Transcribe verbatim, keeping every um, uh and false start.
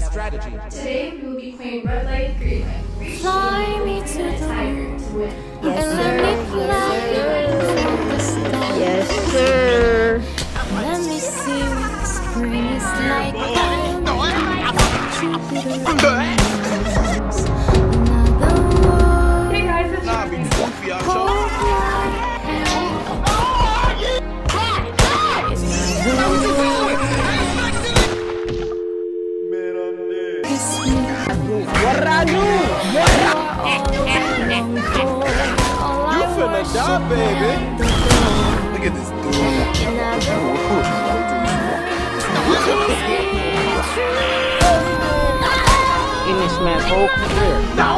strategy. Today we will be playing red light, green light. Reach Fly the me to and a the tiger to win. Yes, sir. Yes, sir. Let me see what spring is like. Hey guys, it's Jordan. What I do? You finna die, baby. Look at this dude. In this man's whole career.